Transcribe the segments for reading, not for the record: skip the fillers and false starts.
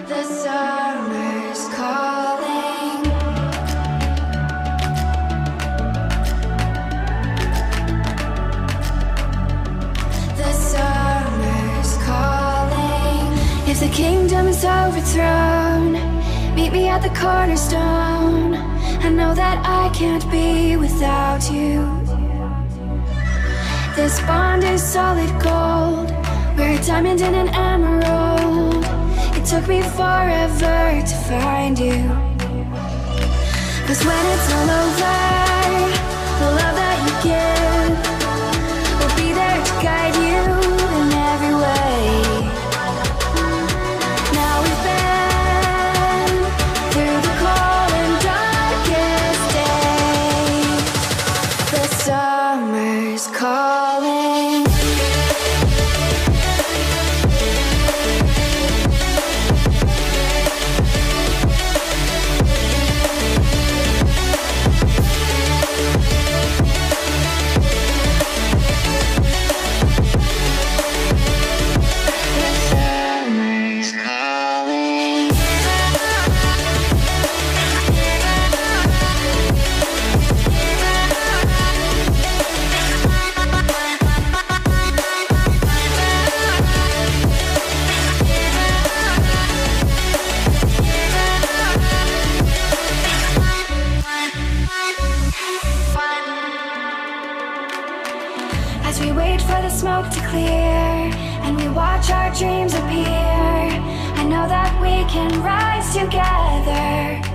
The summer's calling. The summer's calling. If the kingdom is overthrown, meet me at the cornerstone. I know that I can't be without you. This bond is solid gold. We're a diamond and an emerald. It took me forever to find you. 'Cause when it's all over, the love that you give will be there to guide you in every way. Now we've been through the cold and darkest day. The summer's calling. As we wait for the smoke to clear and we watch our dreams appear, I know that we can rise together.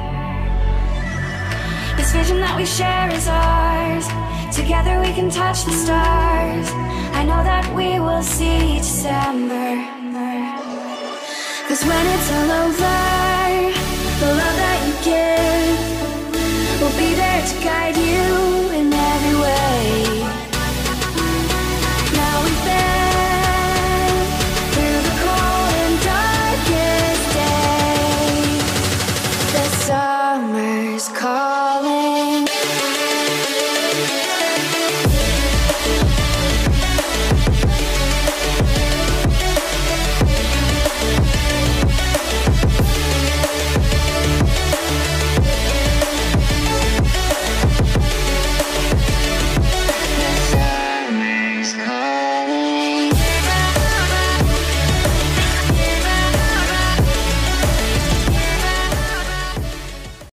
This vision that we share is ours. Together we can touch the stars. I know that we will see December. 'Cause when it's all over, the love